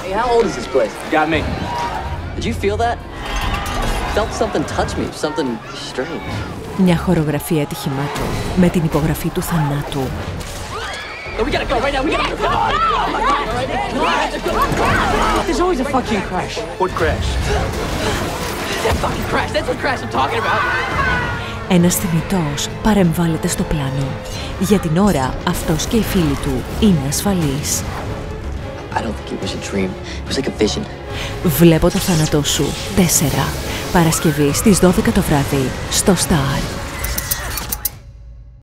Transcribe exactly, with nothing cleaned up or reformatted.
Hey, how old is this place? Got me. Did you feel that? Felt something touch me, something strange. Μια χορογραφία ατυχημάτων με την υπογραφή του θανάτου. We gotta go right now. We gotta go. There's always a fucking crash. What crash? That fucking crash. That's what crash I'm talking about. Ένας θνητός παρεμβάλλεται στο πλάνο. Για την ώρα, αυτός και οι φίλοι του είναι ασφαλείς. I don't think it was a dream. It was like a vision. Βλέπω το θάνατό σου. τέσσερα. Παρασκευή στις δώδεκα το βράδυ. Στο Star.